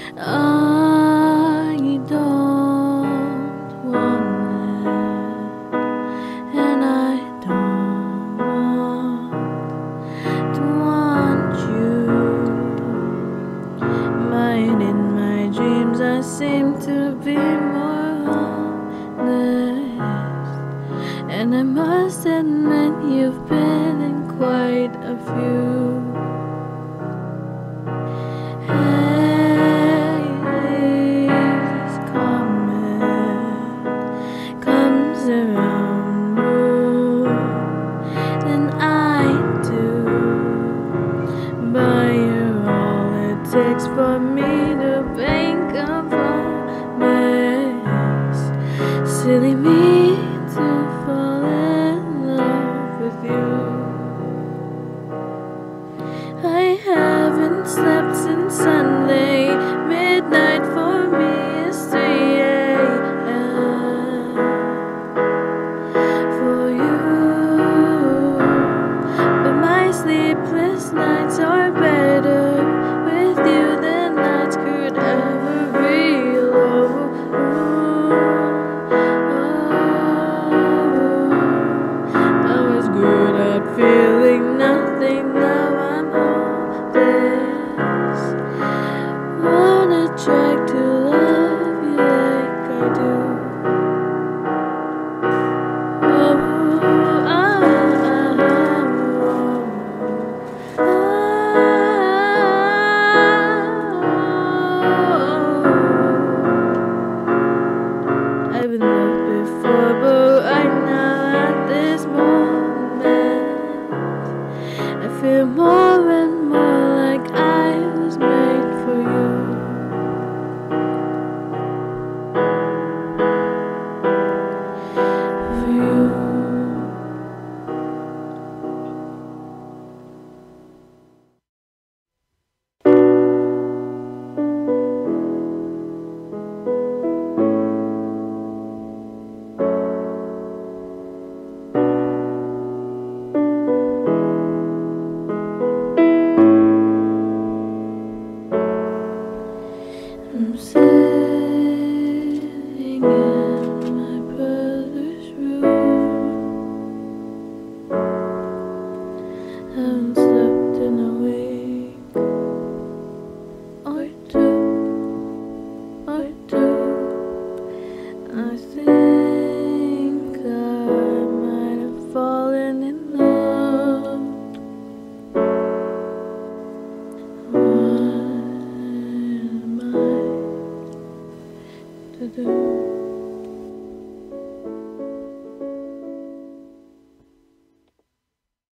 I don't want it, and I don't want you. But in my dreams I seem to be more honest, and I must admit you've been in quite a few. Halley's comet comes around more than I do, but you're all it takes for me to bank up a mess. Silly me to fall in love with you. I haven't slept since Sunday. Midnight for me is 3 a.m. for you. But my sleepless nights are better with you than nights could ever be. I was good at feeling nothing, now I'm hopeless. Wanna try to love you like I do. I've been loved before, but right now at this moment I feel more and more like I was made for you. For you. I'm sitting in my brother's room. Haven't slept in a week or two. I think I might have fallen in love. What am I to do?